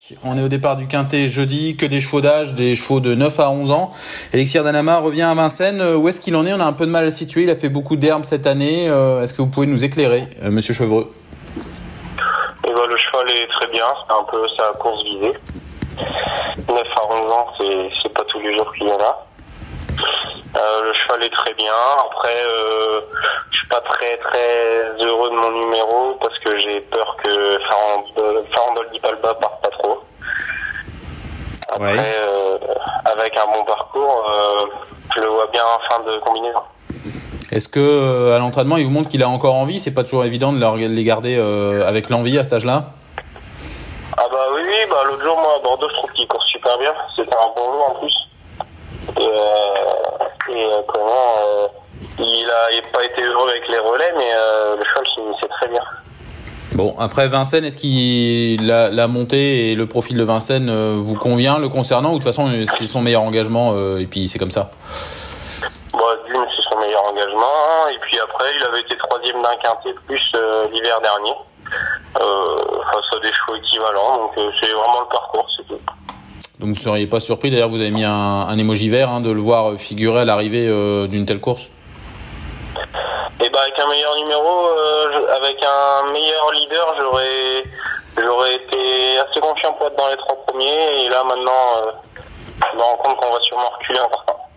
On est au départ du Quintet jeudi, que des chevaux d'âge, des chevaux de 9 à 11 ans. Elixir d'Anama revient à Vincennes. Où est-ce qu'il en est? On a un peu de mal à le situer. Il a fait beaucoup d'herbes cette année. Est-ce que vous pouvez nous éclairer, Monsieur Chevreux? Le cheval est très bien. C'est un peu sa course visée. 9 à 11 ans, c'est pas tous les jours qu'il y en a. Le cheval est très bien. Après, je suis pas très heureux de mon numéro parce que j'ai peur que Farandole d'Ipalba parte pas trop. Après, avec un bon parcours, je le vois bien en fin de combinaison. Est-ce que à l'entraînement, il vous montre qu'il a encore envie? C'est pas toujours évident de les garder avec l'envie à cet âge-là. Ah bah oui, l'autre jour, moi à Bordeaux, je trouve qu'il court super bien. C'était un bon lot en plus. Il a pas été heureux avec les relais, mais le cheval c'est très bien. Bon, après Vincennes, est-ce qu'il la montée et le profil de Vincennes vous convient le concernant, ou de toute façon c'est son meilleur engagement et puis c'est comme ça? D'une, c'est son meilleur engagement, et puis après il avait été 3e d'un quintet plus l'hiver dernier face à des chevaux équivalents, donc c'est vraiment le parcours, c'est tout. Donc vous ne seriez pas surpris, d'ailleurs vous avez mis un émoji vert, de le voir figurer à l'arrivée d'une telle course? Et avec un meilleur numéro, avec un meilleur leader, j'aurais été assez confiant pour être dans les 3 premiers, et là maintenant je me rends compte qu'on va sûrement reculer un peu.